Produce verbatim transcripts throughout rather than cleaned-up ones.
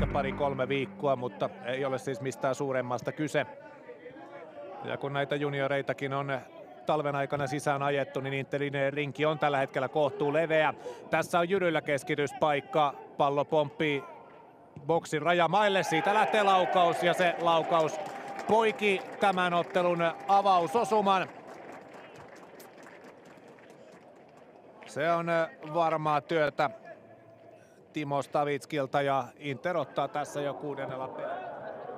ehkä pari-kolme viikkoa, mutta ei ole siis mistään suuremmasta kyse. Ja kun näitä junioreitakin on talven aikana sisään ajettu, niin Interin rinki on tällä hetkellä kohtuu leveä. Tässä on Jyryllä keskityspaikka, pallo pomppii boksin rajamaille, siitä lähtee laukaus ja se laukaus poiki tämän ottelun avausosuman. Se on varmaa työtä Timo Stavitskilta ja Inter ottaa tässä jo kuudennella pelillä.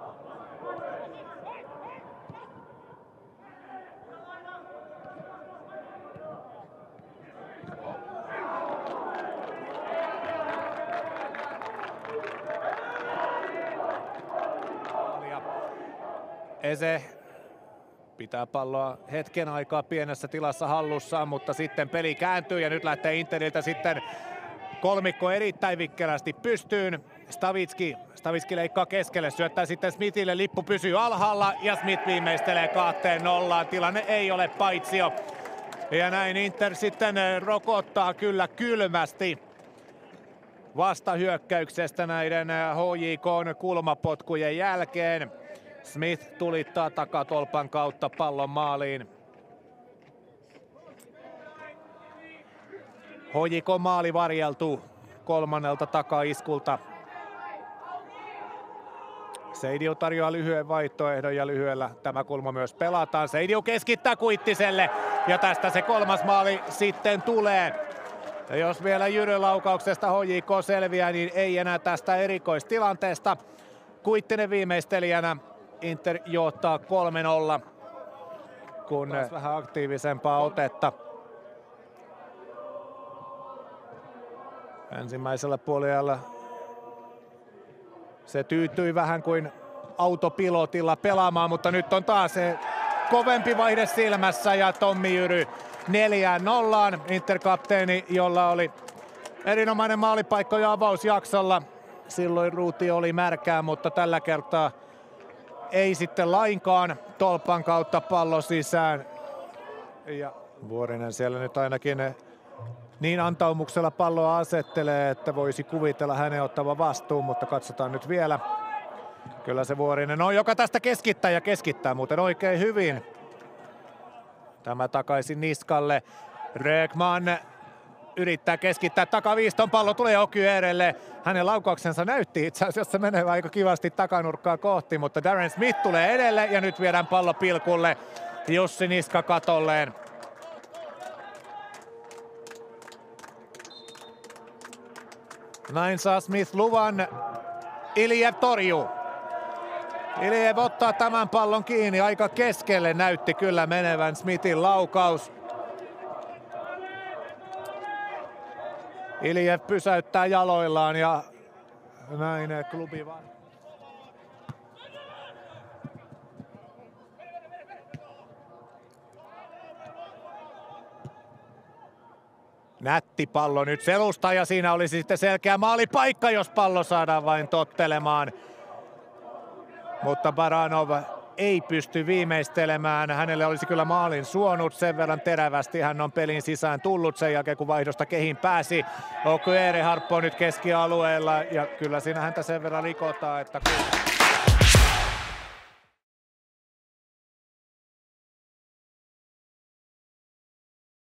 Eze pitää palloa hetken aikaa pienessä tilassa hallussaan, mutta sitten peli kääntyy ja nyt lähtee Interiltä sitten kolmikko erittäin vikkelästi pystyyn. Stavitski, Stavitski leikkaa keskelle, syöttää sitten Smithille, lippu pysyy alhaalla ja Smith viimeistelee kahteen nollaan. Tilanne ei ole paitsio. Ja näin Inter sitten rokottaa kyllä kylmästi vastahyökkäyksestä näiden H J K:n kulmapotkujen jälkeen. Smith tulittaa takatolpan kautta pallon maaliin. H J K maali varjeltuu kolmannelta takaiskulta. Seidiu tarjoaa lyhyen vaihtoehdon ja lyhyellä tämä kulma myös pelataan. Seidiu keskittää Kuittiselle ja tästä se kolmas maali sitten tulee. Ja jos vielä Jyryn laukauksesta H J K selviää, niin ei enää tästä erikoistilanteesta. Kuittinen viimeistelijänä. Inter johtaa kolme nolla, kun taas vähän aktiivisempaa otetta. Ensimmäisellä puolella se tyytyi vähän kuin autopilotilla pelaamaan, mutta nyt on taas se kovempi vaihde silmässä ja Tommi Jyry neljään nollaan. Inter-kapteeni, jolla oli erinomainen maalipaikka jo avausjaksolla. Silloin ruuti oli märkää, mutta tällä kertaa ei sitten lainkaan, tolpan kautta pallo sisään. Ja Vuorinen siellä nyt ainakin niin antaumuksella palloa asettelee, että voisi kuvitella hänen ottavan vastuun, mutta katsotaan nyt vielä. Kyllä se Vuorinen on, joka tästä keskittää ja keskittää muuten oikein hyvin. Tämä takaisin niskalle. Rögman yrittää keskittää takaviiston, pallo tulee Okyerelle. Hänen laukauksensa näytti itse asiassa menevän aika kivasti takanurkkaa kohti, mutta Darren Smith tulee edelle ja nyt viedään pallo pilkulle Jussi Niska katolleen. Näin saa Smith luvan. Iliev torjuu. Iliev ottaa tämän pallon kiinni, aika keskelle näytti kyllä menevän Smithin laukaus. Iliev pysäyttää jaloillaan ja näin klubi vaan. Nätti pallo nyt selusta ja siinä olisi sitten selkeä maalipaikka, jos pallo saadaan vain tottelemaan. Mutta Baranov ei pysty viimeistelemään. Hänelle olisi kyllä maalin suonut, sen verran terävästi hän on pelin sisään tullut sen jälkeen, kun vaihdosta kehin pääsi. Okyere harppoo nyt keskialueella ja kyllä siinä häntä sen verran rikotaan, että